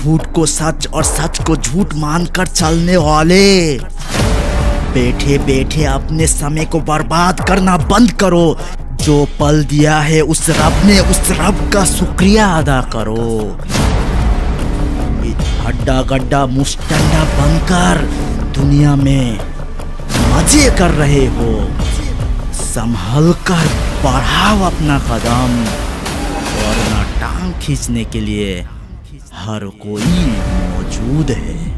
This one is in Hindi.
झूठ को सच और सच को झूठ मानकर चलने वाले, बैठे बैठे अपने समय को बर्बाद करना बंद करो। जो पल दिया है उस रब ने, उस रब का शुक्रिया अदा करो। हड्डा गड्ढा मुस्टंडा बनकर दुनिया में मजे कर रहे हो, संभल कर बढ़ाओ अपना कदम, वरना टांग खींचने के लिए हर कोई मौजूद है।